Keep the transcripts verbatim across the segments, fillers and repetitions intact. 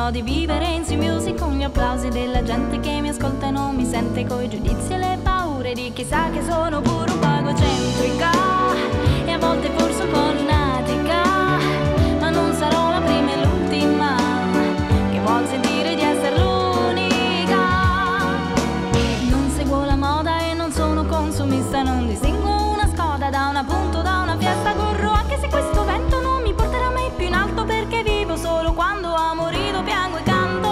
so di vivere in music con gli applausi della gente che mi ascolta e non mi sente, coi giudizi e le paure di chissà che sono pure un po' egocentrica e a volte forse un po' lunatica, ma non sarò la prima e l'ultima che vuol sentire di essere l'unica. Non seguo la moda e non sono consumista, non distingo una Skoda da una punto, da una fiesta, corro anche se questo vento non mi porterà mai più in alto, perché vivo solo quando amo, rido, piango e canto.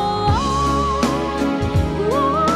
Oh, oh,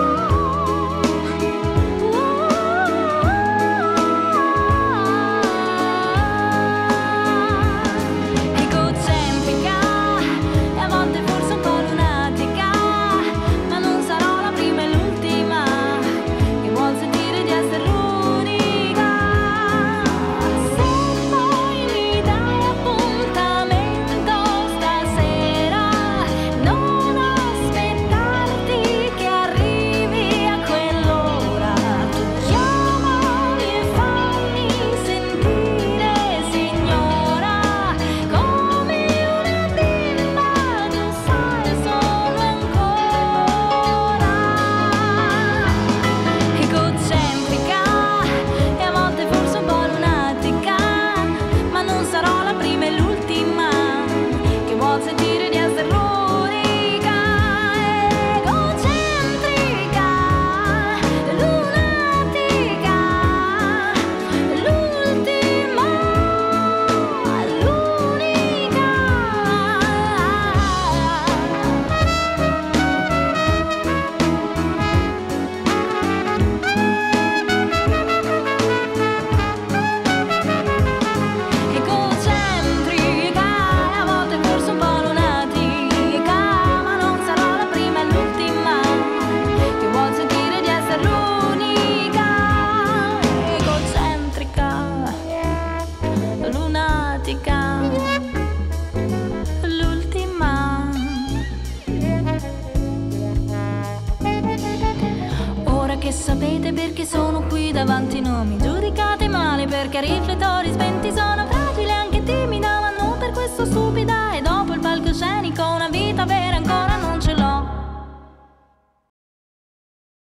oh. Egocentrica e a volte forse un po' lunatica, ma non sarò la prima e l'ultima che vuol sentire di essere l'unica. Se poi mi dai appuntamento stasera, non aspettarti che arrivi a quell'ora. Tu chiamami e fammi sentire signora, come una bimba, tu sai, sono ancora egocentrica e a volte forse un po' lunatica, ma non sarò la prima e l'ultima che vuol sentire di essere l'unica. Egocentrica, lunatica, l'ultima, l'unica. Egocentrica e a volte forse un po' lunatica, ma non sarò la prima e l'ultima che vuol sentire di essere l'unica. Egocentrica, lunatica, l'ultima. Ora che sapete perché sono qui davanti, non mi giudicate male, perché ai riflettori